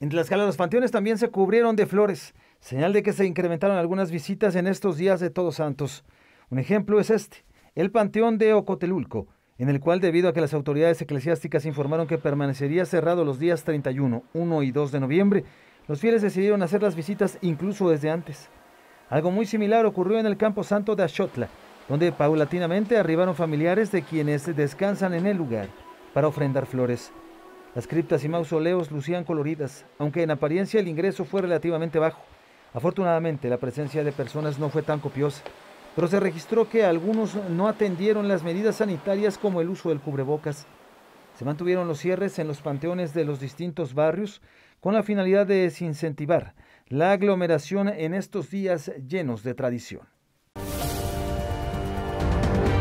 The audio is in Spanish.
En Tlaxcala los panteones también se cubrieron de flores, señal de que se incrementaron algunas visitas en estos días de Todos Santos. Un ejemplo es este, el Panteón de Ocotelulco, en el cual, debido a que las autoridades eclesiásticas informaron que permanecería cerrado los días 31, 1 y 2 de noviembre, los fieles decidieron hacer las visitas incluso desde antes. Algo muy similar ocurrió en el Campo Santo de Axotla, donde paulatinamente arribaron familiares de quienes descansan en el lugar para ofrendar flores. Las criptas y mausoleos lucían coloridas, aunque en apariencia el ingreso fue relativamente bajo. Afortunadamente, la presencia de personas no fue tan copiosa, pero se registró que algunos no atendieron las medidas sanitarias como el uso del cubrebocas. Se mantuvieron los cierres en los panteones de los distintos barrios con la finalidad de desincentivar la aglomeración en estos días llenos de tradición.